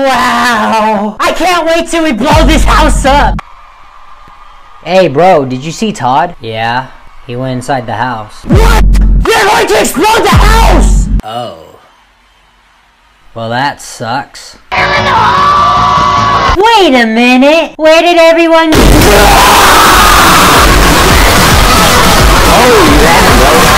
Wow! I can't wait till we blow this house up! Hey bro, did you see Todd? Yeah, he went inside the house. What?! You're going to explode the house! Oh. Well, that sucks. Wait a minute! Where did everyone... Oh, yeah, bro.